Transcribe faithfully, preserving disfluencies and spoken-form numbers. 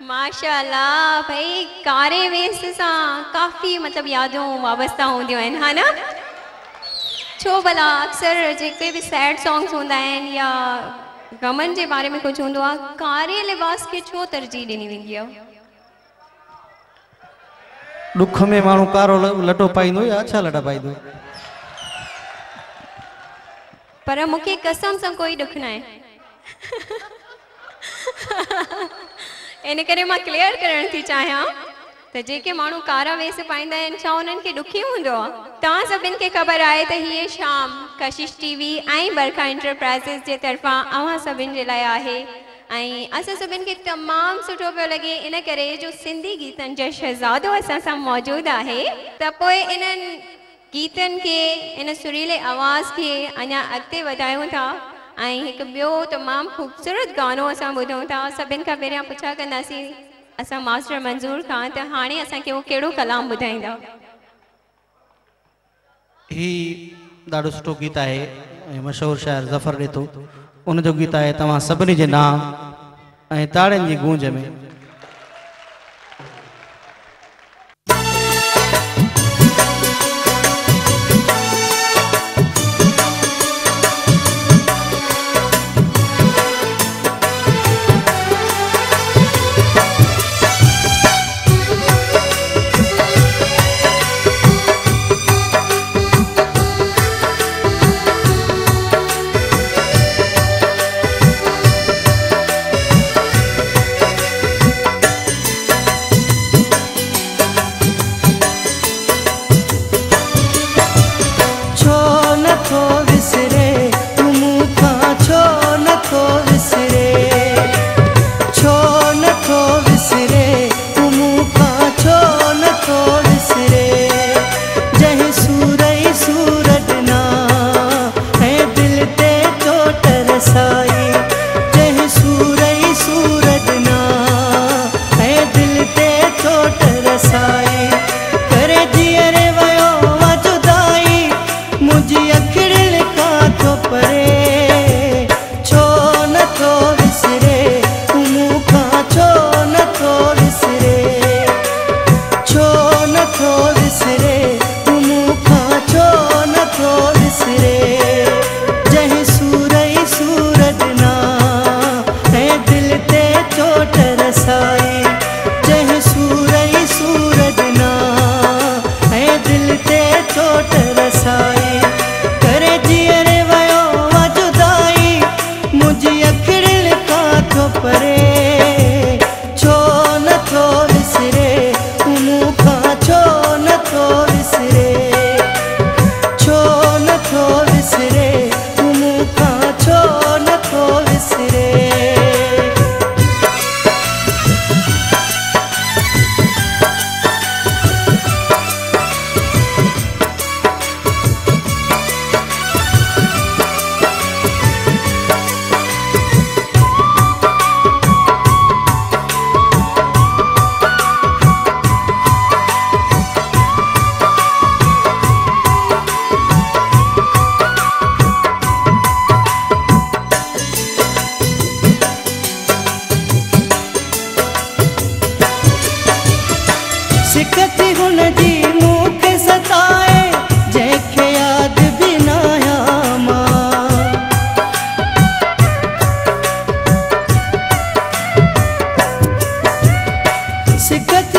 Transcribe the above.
माशाअल्लाह भाई, कारे वेस सां काफ़ी मतलब यादों वाबस्ता होंदियूं आहिनि, हा न? छो भला अक्सर जेके भी सैड सॉन्ग्स होंदा आहिनि या गमन जे बारे में कुछ होंदो आहे, कारे लिबास के छो तरजीह ॾिनी वेंदी आहे? दुख में माण्हू कारो लटो पाईंदो या अच्छा लटा पाईंदो? पर मूंखे कसम सां कोई दुख न आहे। इन करे मां क्लियर करण थी चाहियां त जेके माण्हू कारा वेस पाईंदा आहिनि छा उन्हनि खे दुखी हूंदो आहे? तव्हां सभिनि खे ख़बर आहे त हीअ शाम कशिश टीवी ऐं बरखा एंटरप्राइज़िस जे तरफ़ां अव्हां सभिनि जे लाइ आहे ऐं असां सभिनि खे तमामु सुठो पियो लॻे इन करे जो सिंधी गीतनि जो शहज़ादो असां सां मौजूदु आहे त पोइ इन्हनि गीतनि के इन सुरीले आवाज़ के अञा अॻिते वधायूं था ऐं हिकु ॿियो तमामु ख़ूबसूरत गानो असां ॿुधूं था। सभिनि खां पहिरियां पुछा कंदासीं असां मास्टर मंज़ूर खां त हाणे असांखे उहो कहिड़ो कलाम ॿुधाईंदा? ही ॾाढो सुठो गीत आहे ऐं मशहूरु शाइर ज़फ़र ॾे थो, उन जो गीत आहे तव्हां सभिनी जे नाम ऐं ताड़ियुनि जी गूंज में। सिकत